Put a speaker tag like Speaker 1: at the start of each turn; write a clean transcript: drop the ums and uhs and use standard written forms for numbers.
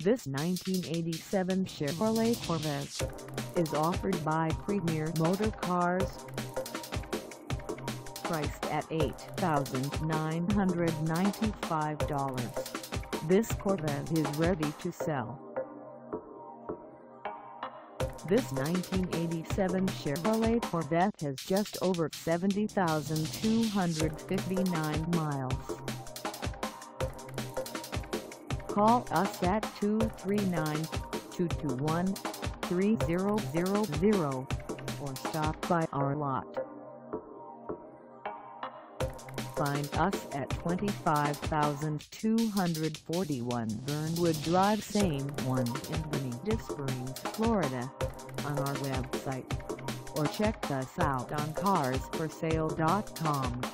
Speaker 1: This 1987 Chevrolet Corvette is offered by Premier Motorcars. Priced at $8,995, this Corvette is ready to sell. This 1987 Chevrolet Corvette has just over 70,259 miles. Call us at 239-221-3000 or stop by our lot. Find us at 25,241 Bernwood Drive, Same One in Bonita Springs, Florida, on our website, or check us out on carsforsale.com.